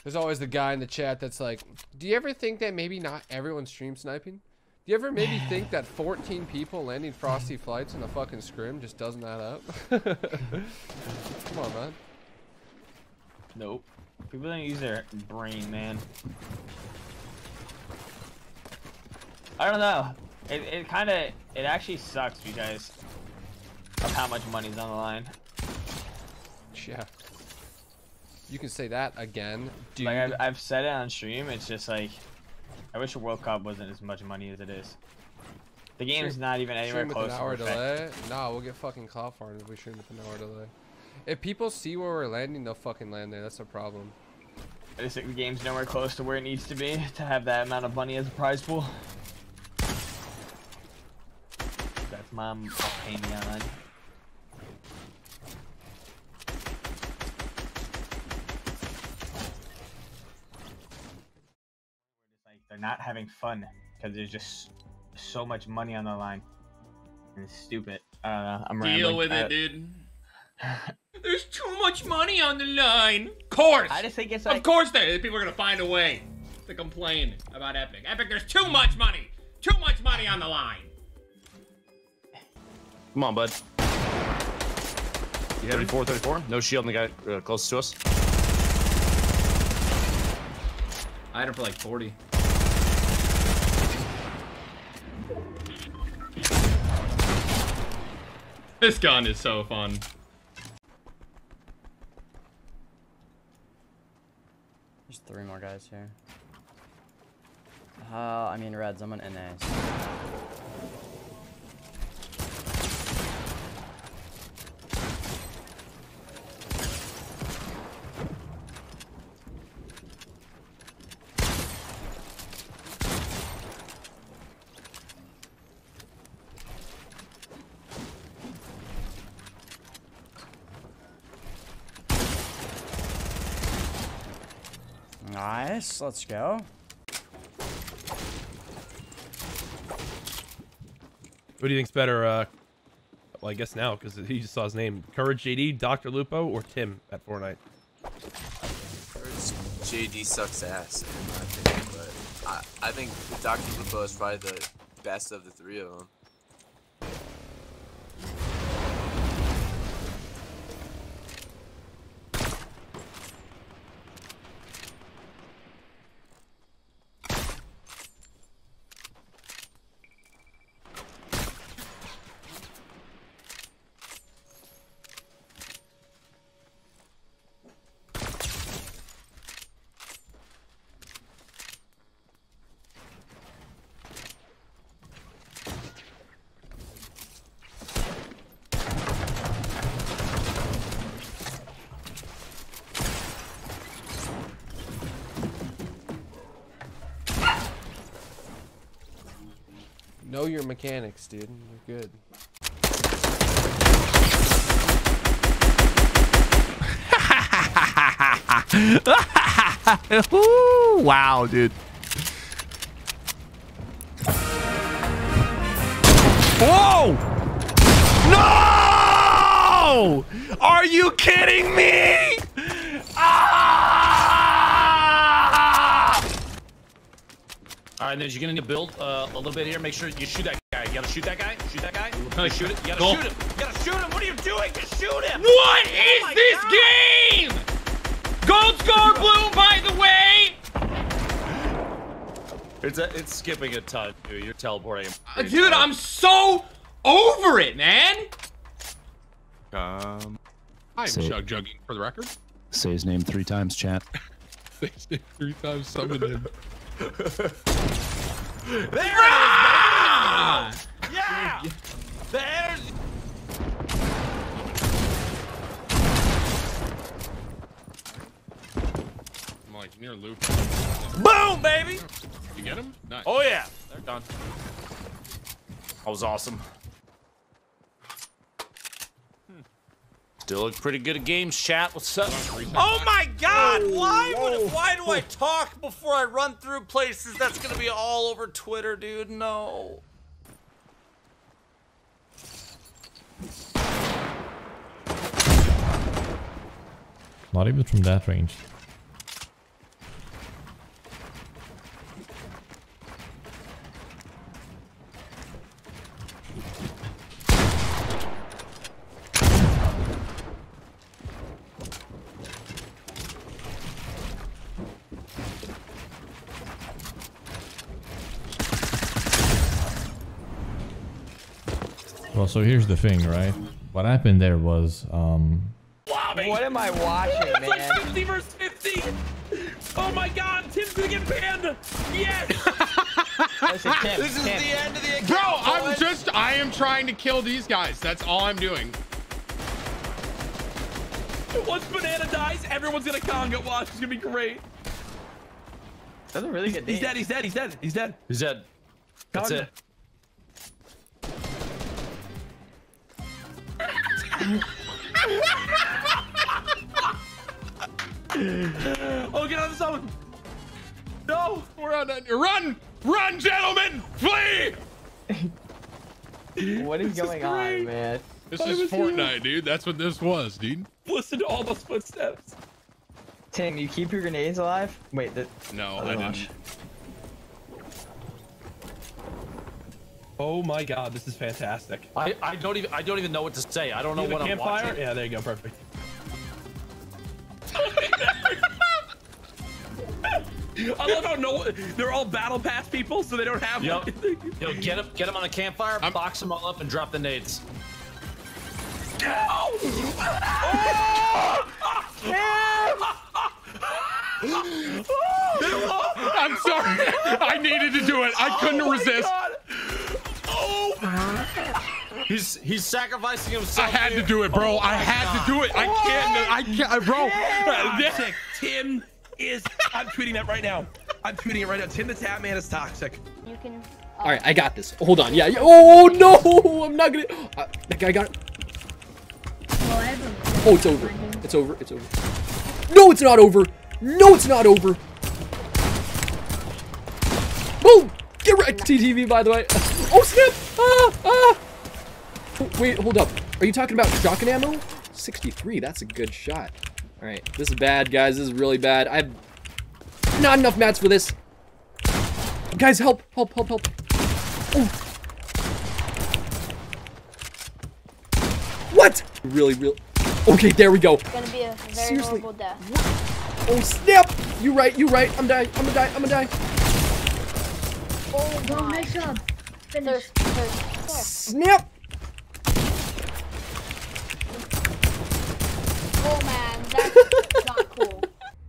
There's always the guy in the chat that's like, do you ever think that maybe not everyone's stream sniping? Do you ever maybe think that 14 people landing frosty flights in a fucking scrim just doesn't add up? Come on, man. Nope. People don't use their brain, man. I don't know. It actually sucks because of how much money's on the line. Yeah. You can say that again, dude. Like I've said it on stream. It's just like, I wish the World Cup wasn't as much money as it is. The game is not even anywhere stream close with an to hour perfect. delay? Nah, we'll get fucking cloud farmed if we stream with an hour delay. If people see where we're landing, they'll fucking land there. That's a problem. I just think the game's nowhere close to where it needs to be to have that amount of money as a prize pool. That's my opinion. They're not having fun because there's just so much money on the line. And it's stupid. I'm Deal rambling. with it, dude. There's too much money on the line. Of course. I just think it's like... Of course people are going to find a way to complain about Epic. Epic, there's too much money. Too much money on the line. Come on, bud. You 34, 34. No shield on the guy closest to us. I had him for like 40. This gun is so fun. There's 3 more guys here. I mean reds, I'm on NA. So. Nice, let's go. Who do you think's better? Well, I guess now because he just saw his name. Courage JD, Dr. Lupo, or Tim at Fortnite? JD sucks ass, in my opinion, but I think Dr. Lupo is probably the best of the 3 of them. Know your mechanics, dude. You're good. Ooh, wow, dude. Whoa! No! Are you kidding me? All right, then you're gonna build a little bit here. Make sure you shoot that guy. You gotta shoot that guy. Shoot that guy. You shoot it. You gotta shoot him. You gotta shoot him. What are you doing? Just shoot him. What is this game? Gold score blue, by the way. It's skipping a ton, dude. You're teleporting him. Dude, I'm so over it, man. I'm Jugging for the record. Say his name 3 times, chat. Say his name 3 times, summon him. There it is, baby! Yeah! There's... I'm like near loop. Boom, baby! You get him? Nice. Oh yeah, they're done. That was awesome. Still look pretty good at games, chat. What's up? Oh my god! Why do I talk before I run through places? That's gonna be all over Twitter, dude. No. Not even from that range. Well, so here's the thing, right? What happened there was, What am I watching, It's like man? 50 versus 50. Oh my God, Tim's gonna get banned. Yes. Listen, Tim, This is Tim. the end of the account. Bro, I am trying to kill these guys. That's all I'm doing. Once Banana dies, everyone's gonna conga watch. It's gonna be great. That's a really good He's name. dead. He's dead. He's dead. He's dead. He's dead. That's Conga. it. Oh, get out of the zone. No. We're on that. Run, gentlemen! Flee! What is going on, man? This is Fortnite, dude. That's what this was, dude. Listen to all those footsteps. Tim, you keep your grenades alive? Wait, No, Oh, I gosh. didn't. Oh my God, this is fantastic. I don't even know what to say. I don't know You have what a I'm campfire? watching. Yeah, there you go. Perfect. I love how they're all battle pass people, so they don't have. Yep. anything. Yo, get him on a campfire, box them all up, and drop the nades. I'm sorry. I needed to do it. I couldn't resist. He's sacrificing himself. I had to do it, bro. I had to do it. I can't, bro. Toxic. Tim is. I'm tweeting that right now. I'm tweeting it right now. Tim the Tap Man is toxic. You can. All right, I got this. Hold on. Yeah. Oh no, I'm not gonna. That guy got it. Oh, it's over. It's over. It's over. No, it's not over. No, it's not over. Boom! Get wrecked, TTV, by the way. Oh, snap! Oh, wait, hold up. Are you talking about shotgun ammo? 63, that's a good shot. All right, this is bad, guys. This is really bad. I have not enough mats for this. Guys, help, help, help, help. Oh. What? Really. Okay, there we go. It's gonna be a very Seriously. horrible death. Oh, snap! You're right. I'm dying. I'm gonna die. Oh, no, nice job. Finish. Snap! Oh man, that's not cool.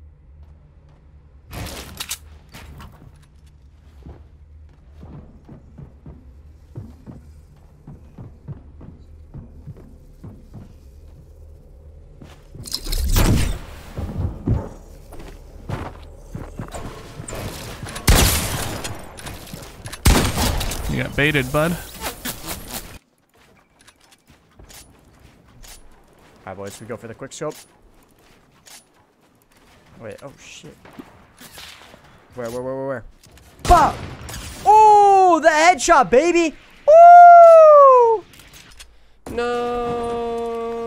You got baited, bud. Alright, boys, we go for the quick scope. Wait, oh shit. Where? Bah! Oh, the headshot, baby! Woo! No.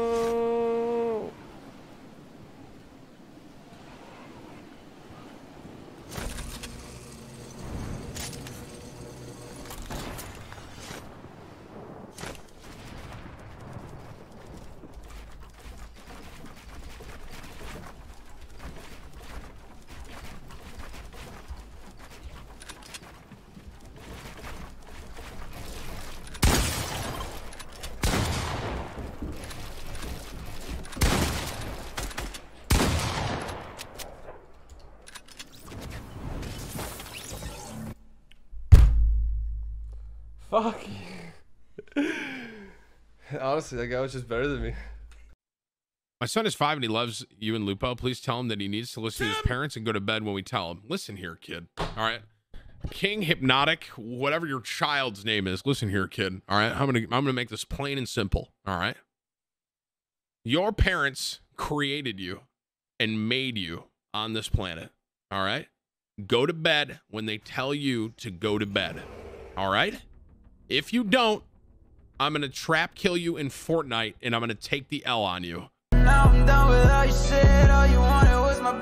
Fuck you. Honestly, that guy was just better than me. My son is 5 and he loves you and Lupo. Please tell him that he needs to listen to his parents and go to bed when we tell him. Listen here, kid. All right. King Hypnotic, whatever your child's name is. Listen here, kid. All right. I'm gonna make this plain and simple. All right. Your parents created you and made you on this planet. All right. Go to bed when they tell you to go to bed. All right. If you don't, I'm gonna trap kill you in Fortnite and I'm gonna take the L on you. Now I'm done with all you said. All you wanted was my